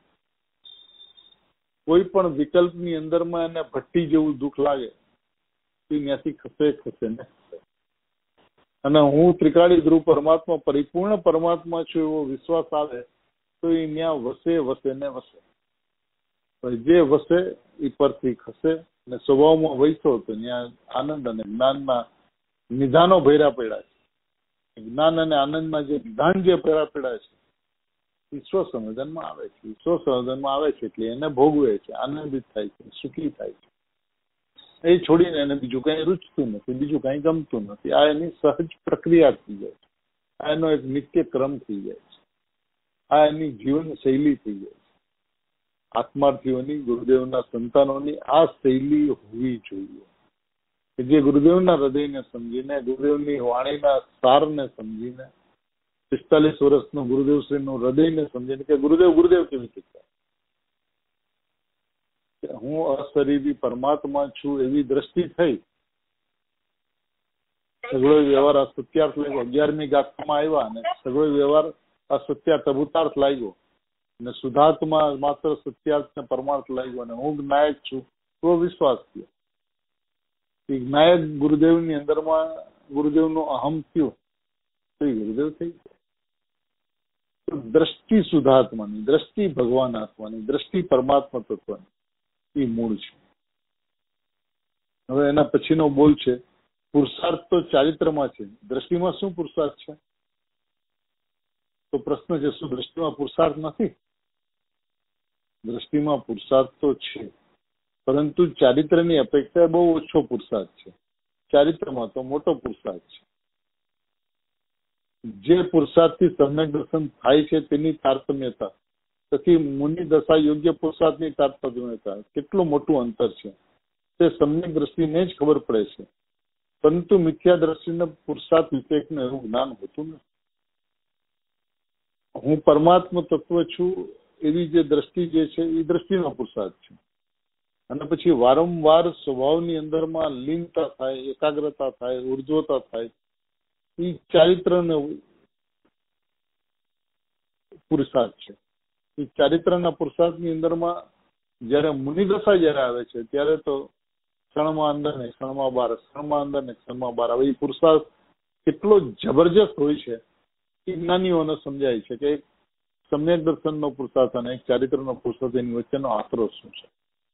કોઈ પણ વિકલ્પની અંદરમાં એને ભટ્ટી જેવું દુઃખ લાગે તો ત્યાંથી ખસે ને. અને હું ત્રિકાળી ધ્રુવ પરમાત્મા, પરિપૂર્ણ પરમાત્મા છું એવો વિશ્વાસ આવે તો એ ત્યાં વસે ને વસે. જે વસે એ પરથી ખસે અને સ્વભાવમાં વૈસો તો ત્યાં આનંદ અને જ્ઞાનના નિધાનો ભર્યા પડ્યા છે. જ્ઞાન અને આનંદના જે નિધાન જે ભર્યા પડ્યા છે એ સ્વસંવેદનમાં આવે છે. સ્વસંવેદનમાં આવે છે એટલે એને ભોગવે છે, આનંદિત થાય છે, સુખી થાય છે. એ છોડીને એને બીજું કઈ રૂચતું નથી, બીજું કઈ ગમતું નથી. આ એની સહજ પ્રક્રિયા થઈ જાય છે. આ એનો એક નિત્ય ક્રમ થઈ જાય છે. આ એની જીવન શૈલી થઈ જાય છે. આત્માર્થીઓની, ગુરુદેવના સંતાનોની આ શૈલી હોવી જોઈએ. જે ગુરુદેવના હૃદયને સમજીને, ગુરુદેવની વાણીના સારને સમજીને, 45 વર્ષનું ગુરુદેવશ્રીનું હૃદયને સમજીને કે ગુરુદેવ કેવી રીતે, હું અશરીરી પરમાત્મા છું એવી દ્રષ્ટિ થઈ. સગળો વ્યવહાર અસત્યાર્થ લાગ્યો. 11મી ગાથામાં આવ્યા અને સગળો વ્યવહાર અસત્યાર્થ અભૂતાર્થ લાગ્યો અને શુદ્ધાત્મા માત્ર સત્યાર્થ ને પરમાર્થ લાગ્યો અને હું જ્ઞાયક છું એવો વિશ્વાસ થયો. જ્ઞાયક ગુરુદેવની અંદરમાં ગુરુદેવનો અહમ થયો તો એ ગુરુદેવ થઈ ગયા. તો દ્રષ્ટિ શુદ્ધાત્માની, દ્રષ્ટિ ભગવાન આત્માની, દ્રષ્ટિ પરમાત્મા તત્વની એ મૂળ છે. હવે એના પછીનો બોલ છે પુરુષાર્થ તો ચારિત્રમાં છે, દ્રષ્ટિમાં શું પુરુષાર્થ છે? તો પ્રશ્ન છે, શું દ્રષ્ટિમાં પુરુષાર્થ નથી? દ્રષ્ટિમાં પુરુષાર્થ તો છે, પરંતુ ચારિત્રની અપેક્ષા બહુ ઓછો પુરુષાર્થ છે. ચારિત્રમાં તો મોટો પુરુષાર્થ છે. જે પુરુષાર્થથી સમ્યક દર્શન થાય છે તેની તારતમ્યતા, પછી મુનિ દશા યોગ્ય પુરુષાર્થની તારતમ્યતા, કેટલું મોટું અંતર છે તે સમ્યક દ્રષ્ટિને જ ખબર પડે છે. પરંતુ મિથ્યા દ્રષ્ટિને પુરુષાર્થ વિષયકનું એવું જ્ઞાન હોતું નથી. હું પરમાત્મા તત્વ છું એવી જે દ્રષ્ટિ જે છે એ દ્રષ્ટિનો પુરુષાર્થ છે. અને પછી વારંવાર સ્વભાવની અંદરમાં લીનતા થાય, એકાગ્રતા થાય, ઉર્ધ્વતા થાય, એ ચારિત્રનો પુરુષાર્થ છે. એ ચારિત્રના પુરુષાર્થની અંદરમાં જયારે મુનિદશા જયારે આવે છે ત્યારે તો ક્ષણમાં અંદર ને ક્ષણમાં બહાર, ક્ષણમાં અંદર ને ક્ષણમાં બહાર આવે. એ પુરુષાર્થ કેટલો જબરજસ્ત હોય છે એ જ્ઞાનીઓને સમજાય છે કે એક સમ્યક દર્શનનો પુરુષાર્થ અને એક ચારિત્રનો પુરુષાર્થ એની વચ્ચેનો આશરો શું છે.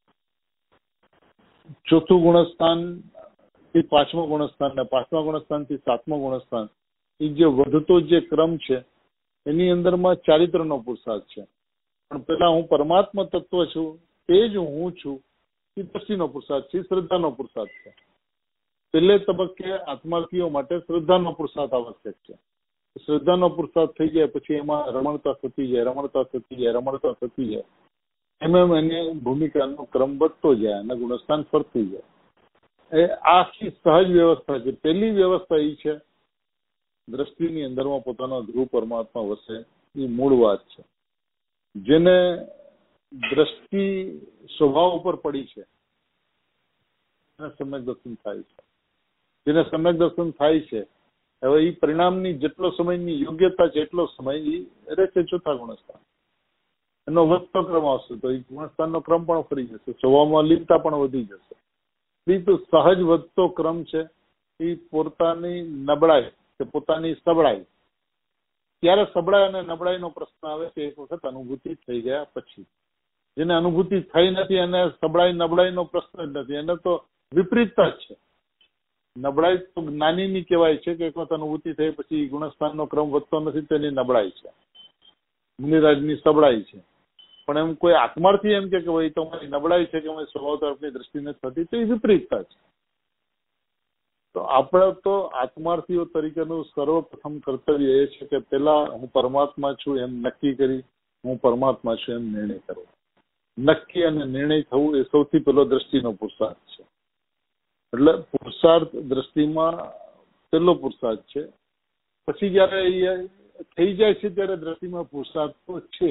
ચોથું ગુણસ્થાન થી પાંચમા ગુણસ્થાન ને પાંચમા ગુણસ્થાન થી સાતમા ગુણસ્થાન, એ જે વધતો જે ક્રમ છે એની અંદરમાં ચારિત્રનો પુરુષાર્થ છે. પણ પેલા હું પરમાત્મા તત્વ છું, તે જ હું છું, એ દ્રષ્ટિનો પુરુષાર્થ છે, શ્રદ્ધાનો પુરુષાર્થ છે. પહેલે તબક્કે આત્માર્થીઓ માટે શ્રદ્ધાનો પુરુષાર્થ આવશ્યક છે. શ્રદ્ધાનો પુરુષાર્થ થઈ જાય પછી એમાં રમણતા થતી જાય, રમણતા થતી જાય, રમણતા થતી જાય, એમ એની ભૂમિકાનો ક્રમ વધતો જાય અને ગુણસ્થાન ફરતું જાય. એ આખી સહજ વ્યવસ્થા છે. પહેલી વ્યવસ્થા એ છે દ્રષ્ટિની અંદરમાં પોતાનો ધ્રુવ પરમાત્મા વસે, એ મૂળ વાત છે. જેને દ્રષ્ટિ સ્વભાવ ઉપર પડી છે એને સમ્યક દર્શન થાય છે. જેને સમ્યક દર્શન થાય છે, હવે એ પરિણામની જેટલો સમયની યોગ્યતા છે એટલો સમય એ રહે છે ચોથા ગુણસ્થાન. એનો વધતો ક્રમ આવશે તો એ ગુણસ્થાનનો ક્રમ પણ ફરી જશે, સ્વભાવમાં લીનતા પણ વધી જશે. બીજું સહજ વધતો ક્રમ છે એ પોતાની નબળાઈ કે પોતાની સબળાઈ. ત્યારે સબળાઈ અને નબળાઈનો પ્રશ્ન આવે છે એક વખત અનુભૂતિ થઈ ગયા પછી. જેને અનુભૂતિ થઈ નથી એને સબળાઈ નબળાઈનો પ્રશ્ન જ નથી, એને તો વિપરીતતા જ છે. નબળાઈ તો જ્ઞાનીની કહેવાય છે કે એક વખત અનુભૂતિ થઈ પછી ગુણસ્થાનનો ક્રમ વધતો નથી તેની નબળાઈ છે, મુનિરાજની સબળાઈ છે. પણ એમ કોઈ આત્માર્થી એમ કે ભાઈ તમારી નબળાઈ છે કે અમારી સ્વભાવ તરફની દ્રષ્ટિ નથી થતી, તો એ વિપરીતતા છે. તો આપણે તો આત્માર્થીઓ તરીકેનું સર્વપ્રથમ કર્તવ્ય એ છે કે પેલા હું પરમાત્મા છું એમ નક્કી કરી, હું પરમાત્મા છું એમ નિર્ણય કરવો. નક્કી અને નિર્ણય થવું એ સૌથી પહેલો દ્રષ્ટિનો પુરુષાર્થ છે. એટલે પુરુષાર્થ દ્રષ્ટિમાં પહેલો પુરુષાર્થ છે. પછી જયારે થઈ જાય છે ત્યારે દ્રષ્ટિમાં પુરુષાર્થ તો છે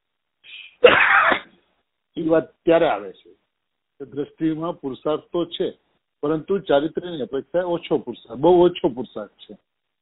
એ વાત ત્યારે આવે છે કે દ્રષ્ટિમાં પુરુષાર્થ તો છે, પરંતુ ચારિત્ર્યની અપેક્ષા ઓછો પુરુષાર્થ, બહુ ઓછો પુરુષાર્થ છે.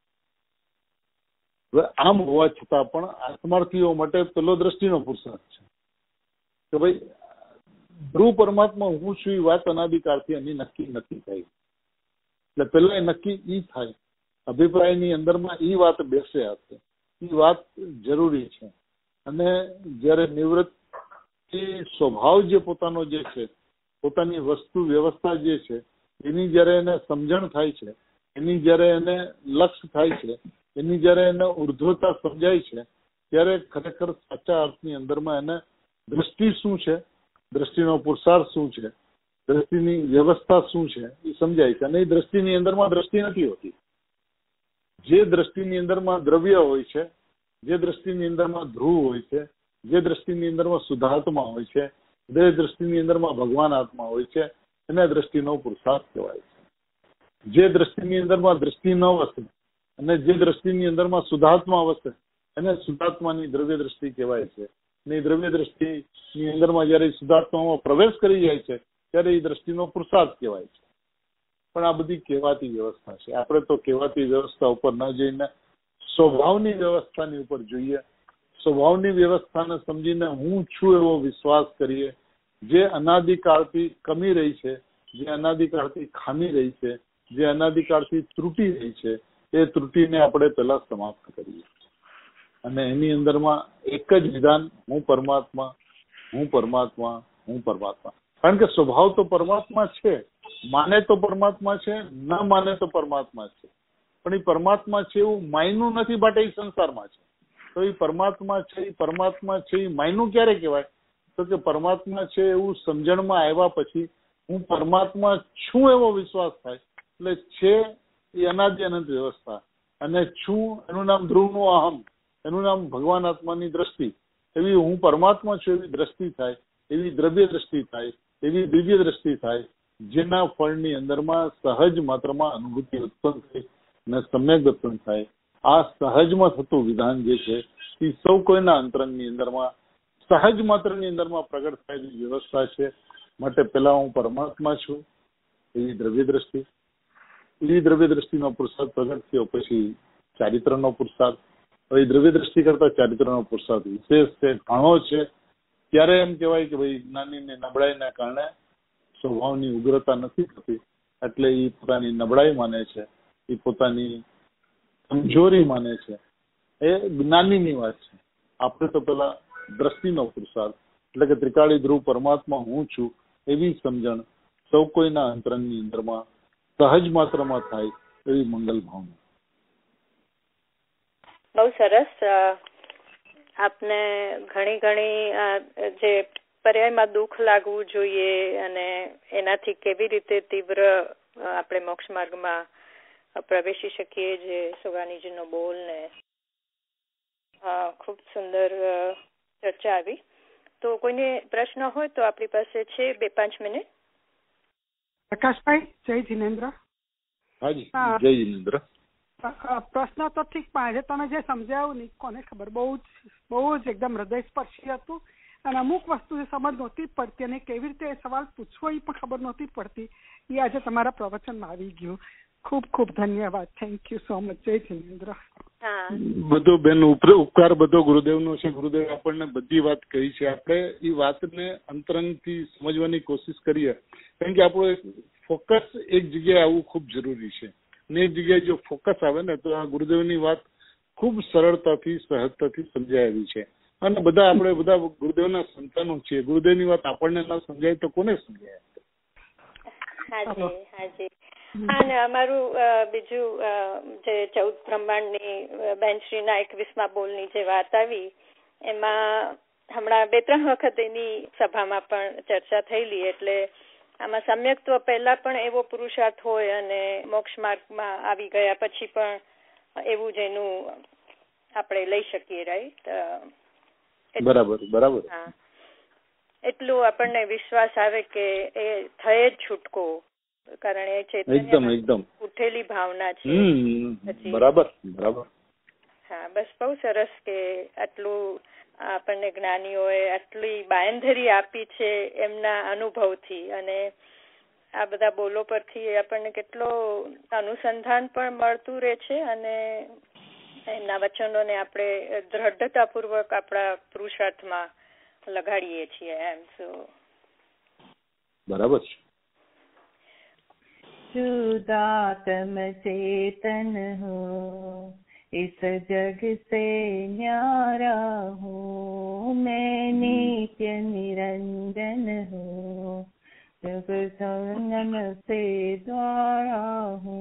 હવે આમ હોવા છતાં પણ આત્માર્થીઓ માટે પેલો દ્રષ્ટિનો પુરુષાર્થ છે કે ભાઈ ધ્રુવ પરમાત્મા હું છું એ વાત અનાદિકાળથી એની નક્કી નથી થઈ. એટલે પેલા એ નક્કી ઈ થાય, અભિપ્રાયની અંદરમાં ઈ વાત બેસે આપે, ઈ વાત જરૂરી છે. અને જયારે નિવૃત્તિ સ્વભાવ જે પોતાનો જે છે, પોતાની વસ્તુ વ્યવસ્થા જે છે એની જયારે એને સમજણ થાય છે, એની જયારે એને લક્ષ્ય થાય છે, એની જયારે એને ઉર્ધ્વતા સમજાય છે, ત્યારે ખરેખર સાચા અર્થની અંદરમાં એને દ્રષ્ટિ શું છે, દ્રષ્ટિનો પુરુષાર્થ શું છે, દ્રષ્ટિની વ્યવસ્થા શું છે એ સમજાય છે. અને એ દ્રષ્ટિની અંદરમાં દ્રષ્ટિ નથી હોતી. જે દ્રષ્ટિની અંદરમાં દ્રવ્ય હોય છે, જે દ્રષ્ટિની અંદરમાં ધ્રુવ હોય છે, જે દ્રષ્ટિની અંદરમાં શુદ્ધાત્મા હોય છે, જે દ્રષ્ટિની અંદરમાં ભગવાન આત્મા હોય છે, એને દ્રષ્ટિનો પુરુષાર્થ કહેવાય છે. જે દ્રષ્ટિની અંદરમાં દ્રષ્ટિ ન વસે અને જે દ્રષ્ટિની અંદરમાં શુદ્ધાત્મા વસે એને શુદ્ધાત્માની દ્રવ્ય દ્રષ્ટિ કહેવાય છે. અને એ દ્રવ્ય દ્રષ્ટિની અંદરમાં જયારે શુદ્ધાત્મામાં પ્રવેશ કરી જાય છે ત્યારે એ દ્રષ્ટિનો પુરુષાર્થ કહેવાય છે. પણ આ બધી કહેવાતી વ્યવસ્થા છે. આપણે તો કહેવાતી વ્યવસ્થા ઉપર ન જઈને સ્વભાવની વ્યવસ્થાની ઉપર જોઈએ. સ્વભાવની વ્યવસ્થાને સમજીને હું છું એવો વિશ્વાસ કરીએ. જે અનાદિકાળથી કમી રહી છે, જે અનાદિકાળથી ખામી રહી છે, જે અનાદિકાળથી ત્રુટી રહી છે, એ ત્રુટીને આપણે પહેલા સમાપ્ત કરીએ. અને એની અંદરમાં એક જ વિધાન, હું પરમાત્મા, હું પરમાત્મા, હું પરમાત્મા. કારણ કે સ્વભાવ તો પરમાત્મા છે, માને તો પરમાત્મા છે, ના માને તો પરમાત્મા છે, પણ એ પરમાત્મા છે એવું માયનું નથી, માટે એ સંસારમાં છે. તો એ પરમાત્મા છે, એ પરમાત્મા છે, એ માયનું ક્યારે કહેવાય? તો કે પરમાત્મા છે એવું સમજણમાં આવ્યા પછી હું પરમાત્મા છું એવો વિશ્વાસ થાય. એટલે છે એ અનાદિ અનંત વ્યવસ્થા, અને છું એનું નામ ધ્રુવનું અહમ, એનું નામ ભગવાન આત્માની દ્રષ્ટિ. એવી હું પરમાત્મા છું એવી દ્રષ્ટિ થાય, એવી દ્રવ્ય દ્રષ્ટિ થાય, એવી દિવ્ય દ્રષ્ટિ થાય, જેના ફળની અંદરમાં સહજ માત્રમાં અનુભૂતિ ઉત્પન્ન થઈ અને સમ્યક ઉત્પન્ન થાય. આ સહજમાં થતું વિધાન જે છે એ સૌ કોઈના અંતરંગની અંદરમાં સહજ માત્રની અંદરમાં પ્રગટ થયેલી વ્યવસ્થા છે. માટે પેલા હું પરમાત્મા છું એવી દ્રવ્ય દ્રષ્ટિ, એવી દ્રવ્ય દ્રષ્ટિનો પુરુષાર્થ પ્રગટ થયો, પછી ચારિત્રનો પુરુષાર્થ. હવે દ્રવ્ય દ્રષ્ટિ કરતા ચારિત્રનો પુરુષાર્થ વિશેષ છે, ઘણો છે. ત્યારે એમ કહેવાય કે ભાઈ જ્ઞાનીને નબળાઈના કારણે સ્વભાવની ઉગ્રતા નથી થતી, એટલે એ પોતાની નબળાઈ માને છે, એ પોતાની કમજોરી માને છે. એ જ્ઞાનીની વાત છે. આપણે તો પેલા દ્રષ્ટિનો પુરુષાર્થ, એટલે કે ત્રિકાળી ધ્રુવ પરમાત્મા હું છું એવી સમજણ સૌ કોઈના અંતરંગની અંદરમાં સહજ માત્રમાં થાય એવી મંગલ ભાવના. બહુ સરસ. આપને ઘણી જે પર્યાયમાં દુઃખ લાગવું જોઈએ અને એનાથી કેવી રીતે તીવ્ર આપણે મોક્ષ માર્ગમાં પ્રવેશી શકીએ, જે સુગાનીજીનો બોલ ને ખૂબ સુંદર ચર્ચા આવી. તો કોઈને પ્રશ્ન હોય તો આપણી પાસે છે 2-5 મિનિટ. પ્રકાશભાઈ, જય જિનેન્દ્ર. હાજી, જય જિનેન્દ્ર. પ્રશ્ન તો ઠીક, પણ આજે તમે જે સમજાવ્યું ને કોને ખબર, બહુ જ એકદમ હૃદયસ્પર્શી હતું. અને અમુક વસ્તુ સમજ નહોતી પડતી અને કેવી રીતે સવાલ પૂછવો એ પણ ખબર નહોતી પડતી. એ આજે તમારા પ્રવચનમાં આવી ગયું. ખૂબ ખૂબ ધન્યવાદ. Thank you so much. જય જિનેન્દ્ર. બધો બેન ઉપકાર બધો ગુરુદેવનો છે. ગુરુદેવ આપણને બધી વાત કહી છે. આપણે એ વાતને અંતરંગથી સમજવાની કોશિશ કરીએ, કારણ કે આપણો ફોકસ એક જગ્યાએ આવવું ખૂબ જરૂરી છે. ને એક જગ્યાએ જો ફોકસ આવે ને તો આ ગુરુદેવની વાત ખૂબ સરળતાથી સહજતાથી સમજાય એવી છે. અને આપણે બધા ગુરુદેવના સંતાનો છીએ. ગુરુદેવની વાત આપણને ના સમજાય તો કોને સમજાય? હાજી. અને અમારું બીજું જે 14 બ્રહ્માંડની બેનશ્રીના 21મા બોલની જે વાત આવી, એમાં હમણાં 2-3 વખત એની સભામાં પણ ચર્ચા થયેલી. એટલે આમાં સમ્યક્ત્વ પહેલા પણ એવો પુરુષાર્થ હોય અને મોક્ષ માર્ગમાં આવી ગયા પછી પણ એવું જ એનું આપણે લઈ શકીએ, રાઈટ? બરાબર. હા, એટલું આપણને વિશ્વાસ આવે કે એ થયે જ છૂટકો, કારણ એ ચૈતન્ય ઉઠેલી ભાવના છે. બરાબર. હા, બસ બહુ સરસ કે આટલું આપણને જ્ઞાનીઓએ આટલી બાંયધરી આપી છે એમના અનુભવથી. અને આ બધા બોલો પરથી આપણને કેટલો અનુસંધાન પણ મળતું રહે છે અને એમના વચનોને આપણે દ્રઢતાપૂર્વક આપણા પુરુષાર્થમાં લગાડીએ છીએ. બરાબર છે. शुद्धात्म चेतन हो, इस जग से न्यारा हो, मैं नित्य निरंजन हो, जग संगम से द्वारा हो.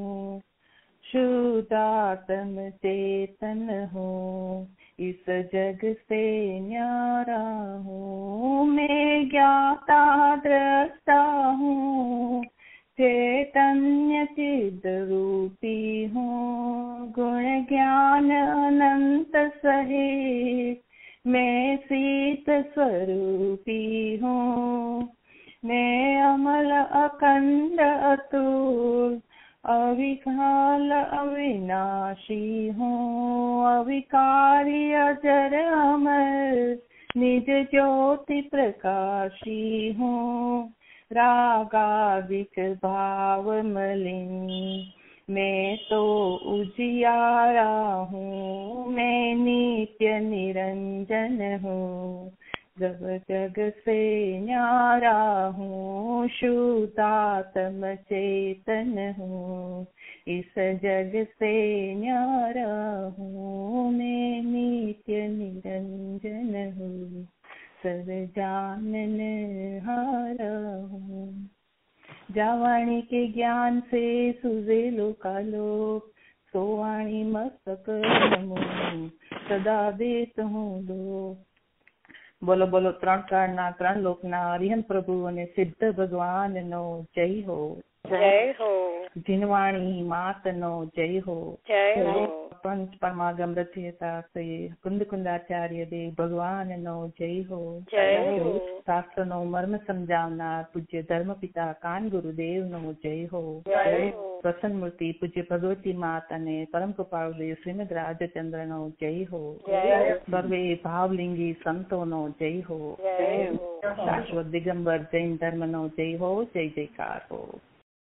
शुद्धात्म चेतन हो, इस जग से न्यारा हो, मैं ज्ञाता दृष्टा हूँ, चैतन्य चिद रूपी हूँ, गुण ज्ञान अनंत सहित मैं शीत स्वरूपी हूँ. मैं अमल अखंड अतुल अविकाल अविनाशी हूँ, अविकारी अजर अमर निज ज्योति प्रकाशी हूँ. रागादिक भाव मलिन मैं तो उजियारा हूँ, मैं नित्य निरंजन हूँ, जब जग से न्यारा हूँ. शुद्धात्म चेतन हूँ, इस जग से न्यारा हूँ मैं नित्य निरंजन हूँ सब जानन हारा हूँ जावाणी के ज्ञान से सुझे लोकालोक सोवाणी मस्तक नमो सदा देत हूँ लो बोलो बोलो 3 काळना 3 લોકના હરિહન પ્રભુ અને સિદ્ધ ભગવાનનો જય हो जय हो जिनवाणी मातनो जय हो पंच परमागम रचयिता से कुंद कुंदाचार्य देव भगवान नो जय हो शास्त्र नो मर्म समझावनार पूज्य धर्म पिता कान गुरुदेव नो जय हो प्रसन्न मूर्ति पूज्य भगवती माता ने परम कृपाळु देव श्रीमद राजचंद्र नो जय हो सर्वे भावलिंगी संतो नो जय हो शाश्वत दिगंबर जैन धर्म नो जय हो जय जयकार हो।